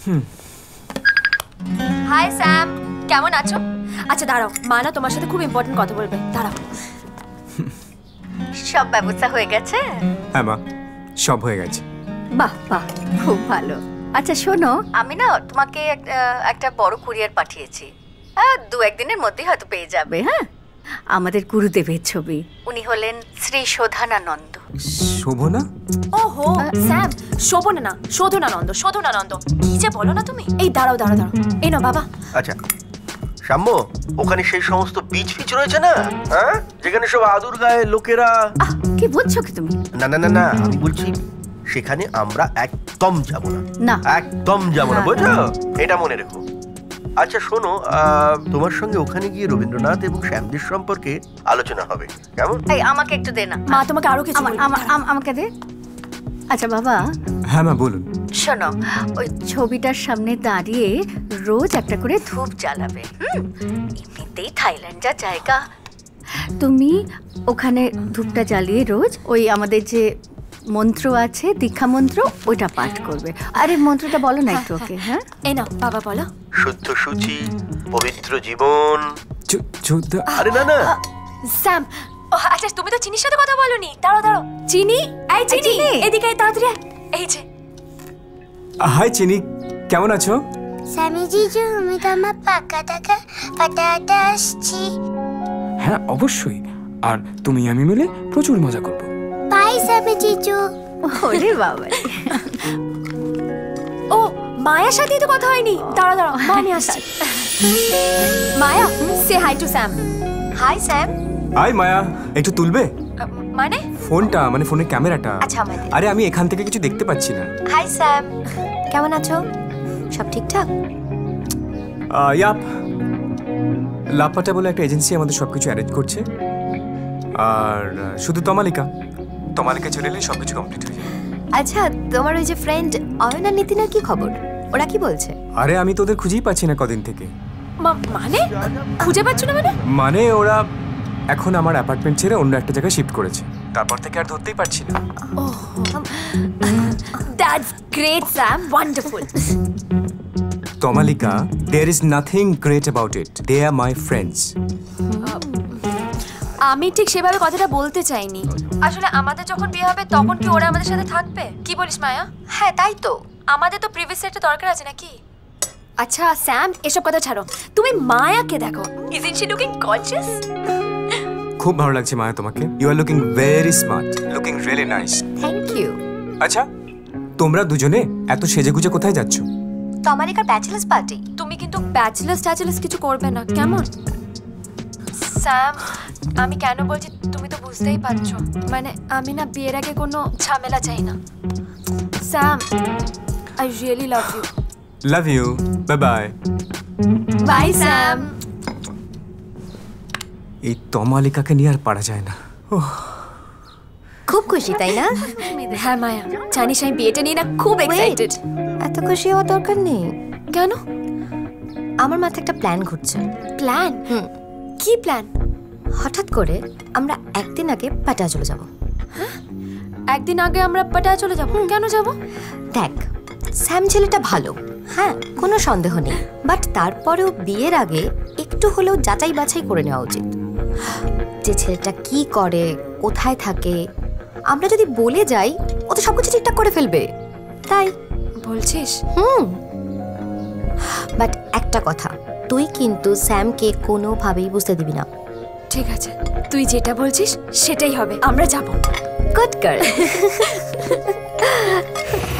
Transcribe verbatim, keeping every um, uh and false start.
High Sam, কেমন আছো? আচ্ছা দাঁড়াও, মা না তোমার সাথে খুব ইম্পর্টেন্ট কথা বলবে, দাঁড়াও। সব ব্যবস্থা হয়ে গেছে? হ্যাঁ মা, সব হয়ে গেছে। বাহ বাহ, খুব ভালো। আচ্ছা শোনো, আমি না তোমাকে একটা বড় কুরিয়ার পাঠিয়েছি, দু একদিনের মধ্যেই হয়তো পেয়ে যাবে। হ্যাঁ, আমাদের গুরুদেবের ছবি। উনি হলেন শ্রী শোধনানন্দ। শোভনা? ওহো স্যাম, শোভনা না, শোধনানন্দ। শোধনানন্দ কি যে বলো না তুমি। এই দাঁড়াও দাঁড়াও দাঁড়াও, এই নাও বাবা। আচ্ছা সাম্য, ওখানে সেই সমস্ত বিচ ফিচ রয়েছে না, হ্যাঁ, যেখানে সব আদুর গায়ে লোকেরা। কি বলছো কি তুমি? না না না না, আমি বলছি সেখানে আমরা একদম যাব না। না একদম যাব না, বুঝছো? এটা মনে রেখো। আচ্ছা শোনো, তোমার সঙ্গে ওখানে গিয়ে রবীন্দ্রনাথ এবং শ্যামদের সম্পর্কে আলোচনা হবে, কেমন? এই আমাকে একটু দে না। মা তোমাকে আরো কিছু আমাকে দে। আচ্ছা বাবা। হ্যাঁ মা বলুন। শোনো, ওই ছবিটার সামনে দাঁড়িয়ে রোজ একটা করে ধূপ জ্বালাবে। হুম, এমনিতেই থাইল্যান্ড যা জায়গা, তুমি ওখানে ধূপটা জ্বালিয়ে রোজ ওই আমাদের যে মন্ত্র আছে, দীক্ষা মন্ত্র, ওইটা পাঠ করবে। আরে মন্ত্রটা বলো না একটু ওকে। হ্যাঁ এই নাও বাবা, বলো। শুদ্ধ সূচি, পবিত্র জীবন। আরে না না স্যাম, আচ্ছা তুমি তো চিনির সাথে কথা বলোনি। দাঁড়াও দাঁড়াও, চিনি, এই চিনি এদিকে তাড়াতাড়ি। এই যে। হাই চিনি, কেমন আছো? স্যামি জিজু, আমি তোমার পাকা টাকা পাঠাতে আসছি। হ্যাঁ অবশ্যই, আর তুমি আমি মিলে প্রচুর মজা করব। বাই স্যামি জিজু। ওরে বাবা। ও মায়ার সাথেই তো কথা হয়নি। দাঁড়া দাঁড়া, মা আমি আসছি। মায়া, সে hi to Sam. Hi Sam. Hi Maya, একটু তুলবে? মানে ফোনটা, মানে ফোনের ক্যামেরাটা। আচ্ছা আমাদের। আরে আমি এখান থেকে কিছু দেখতে পাচ্ছি না। হাই স্যাম, কেমন আছো? সব ঠিকঠাক? ইয়াপ, লাপাটা বলে একটা এজেন্সি আমাদের সবকিছু অ্যারেঞ্জ করছে, আর শুধু তমালিকা তমালিকা চলে এলে সবকিছু কমপ্লিট হয়ে যাবে। আচ্ছা তোমার ওই যে ফ্রেন্ড অয়ন আর নিতিনের কি খবর? ওরা কি বলছে? আরে আমি তোদের খুঁজেই পাচ্ছি না কদিন থেকে। মানে খুঁজে পাচ্ছ না? মানে মানে ওরা এখন আমার অ্যাপার্টমেন্ট ছেড়ে অন্য একটা জায়গায় শিফট করেছে, তারপর থেকে আর ধরতেই পারছি না। Oh, that's great Sam, wonderful. Tamalika, there is nothing great about it. They are my friends. আমি ঠিক সেভাবে কথাটা বলতে চাইনি। আসলে আমাদের যখন বিয়ে হবে তখন কি ওরা আমাদের সাথে থাকবে? কি বলিস মায়া? হ্যাঁ তাই তো, আমাদের তো প্রিভিয়াসলি একটা দরকার আছে নাকি? আচ্ছা স্যাম, এসব কথা ছাড়ো, তুমি মায়াকে দেখো। Isn't she looking gorgeous? খুব ভালো লাগছে মায়া তোমাকে। You are looking very smart, looking really nice. Thank you. আচ্ছা তোমরা দুজনে এত সেজেগুজে কোথায় যাচ্ছ? তমালিকার ব্যাচেলার্স পার্টি। তুমি কিন্তু ব্যাচেলার্স ট্যাচেলার্স কিছু করবে না, কেমন? স্যাম, আমি কেন বলছি তুমি তো বুঝতেই পারছো। মানে আমি না বিয়ের আগে কোনো ঝামেলা চাই না। Sam, I really love you. Love you. Bye bye. Bye Sam. এই তমালিকাকে নিয়ে আর পারা যায় না। খুব খুশি তাই না? হ্যাঁ মায়া, জানিস আমি বিয়েটা নিয়ে না খুব এক্সাইটেড। এত খুশি হওয়ার দরকার নেই। কেন? আমার মাথায় একটা প্ল্যান ঘুরছে। প্ল্যান? হুম। কি প্ল্যান? হঠাৎ করে আমরা একদিন আগে পাটায়া চলে যাব। হ্যাঁ, একদিন আগে আমরা পাটায়া চলে যাব? কেন যাব? দেখ, স্যাম ছেলেটা ভালো, হ্যাঁ কোনো সন্দেহ নেই, বাট তারপরেও বিয়ের আগে একটু হলেও যাচাই বাছাই করে নেওয়া উচিত। যে ছেলেটা কি করে, কোথায় থাকে, আমরা যদি বলে যাই ও তো সবকিছু ঠিকঠাক করে ফেলবে। তাই বলছিস? হুম। বাট একটা কথা, তুই কিন্তু স্যামকে কোনোভাবেই বুঝতে দিবি না। ঠিক আছে, তুই যেটা বলছিস সেটাই হবে, আমরা যাব। Good girl.